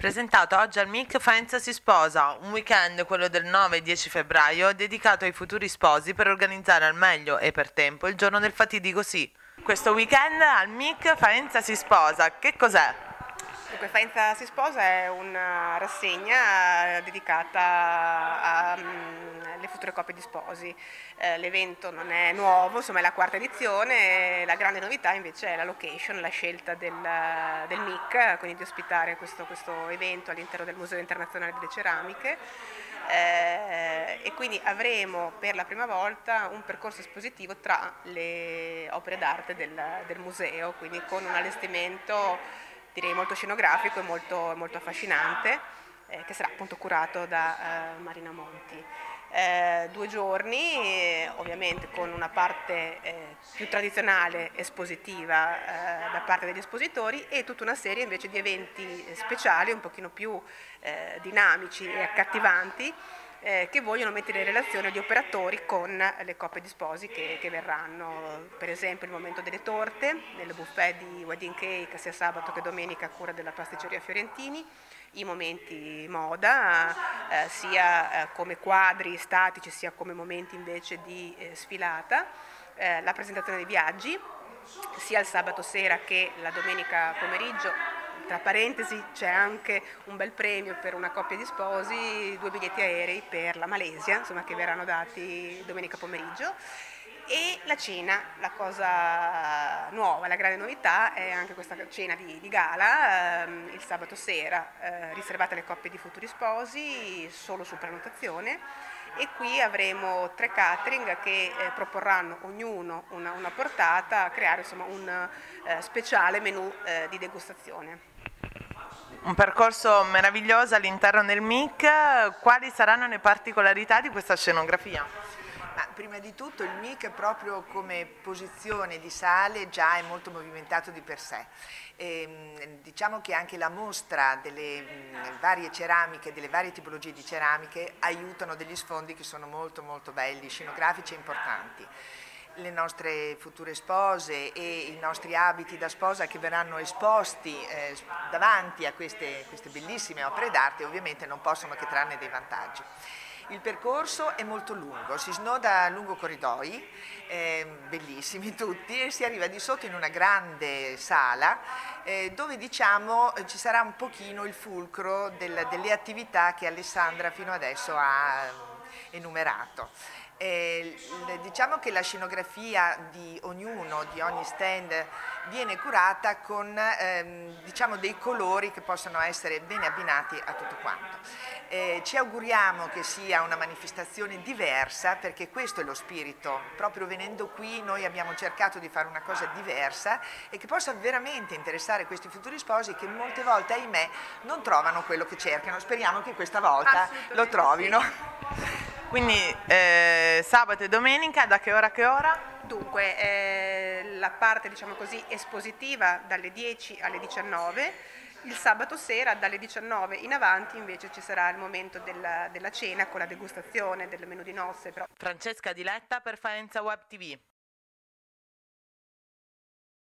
Presentato oggi al MIC Faenza si sposa, un weekend, quello del 9 e 10 febbraio, dedicato ai futuri sposi per organizzare al meglio e per tempo il giorno del fatidico sì. Questo weekend al MIC Faenza si sposa, che cos'è? Dunque, Faenza si sposa è una rassegna dedicata alle future coppie di sposi. L'evento non è nuovo, insomma è la quarta edizione, la grande novità invece è la location, la scelta del MIC, quindi di ospitare questo evento all'interno del Museo Internazionale delle Ceramiche. E quindi avremo per la prima volta un percorso espositivo tra le opere d'arte del museo, quindi con un allestimento direi molto scenografico e molto affascinante, che sarà appunto curato da Marina Monti. 2 giorni, ovviamente con una parte più tradizionale espositiva da parte degli espositori e tutta una serie invece di eventi speciali un pochino più dinamici e accattivanti, che vogliono mettere in relazione gli operatori con le coppie di sposi che verranno. Per esempio il momento delle torte, nel buffet di wedding cake sia sabato che domenica a cura della pasticceria Fiorentini, i momenti moda, sia come quadri statici sia come momenti invece di sfilata, la presentazione dei viaggi, sia il sabato sera che la domenica pomeriggio. Tra parentesi c'è anche un bel premio per una coppia di sposi, 2 biglietti aerei per la Malesia, insomma, che verranno dati domenica pomeriggio. E la cena, la cosa nuova, la grande novità è anche questa cena di gala, il sabato sera, riservata alle coppie di futuri sposi, solo su prenotazione. E qui avremo 3 catering che proporranno ognuno una portata a creare insomma un speciale menù di degustazione. Un percorso meraviglioso all'interno del MIC, quali saranno le particolarità di questa scenografia? Ma prima di tutto il MIC proprio come posizione di sale già è molto movimentato di per sé. Diciamo che anche la mostra delle varie ceramiche, delle varie tipologie di ceramiche aiutano degli sfondi che sono molto belli, scenografici e importanti. Le nostre future spose e i nostri abiti da sposa che verranno esposti davanti a queste bellissime opere d'arte ovviamente non possono che trarne dei vantaggi. Il percorso è molto lungo, si snoda lungo corridoi, bellissimi tutti, e si arriva di sotto in una grande sala dove diciamo ci sarà un pochino il fulcro delle attività che Alessandra fino adesso ha enumerato. Diciamo che la scenografia di ognuno, di ogni stand, viene curata con diciamo dei colori che possono essere bene abbinati a tutto quanto. Ci auguriamo che sia una manifestazione diversa, perché questo è lo spirito. Proprio venendo qui noi abbiamo cercato di fare una cosa diversa e che possa veramente interessare questi futuri sposi che molte volte, ahimè, non trovano quello che cercano. Speriamo che questa volta lo trovino. Sì. Quindi sabato e domenica da che ora a che ora? Dunque, la parte diciamo così espositiva dalle 10 alle 19, il sabato sera dalle 19 in avanti invece ci sarà il momento della cena con la degustazione del menù di nozze. Francesca Diletta per Faenza Web TV.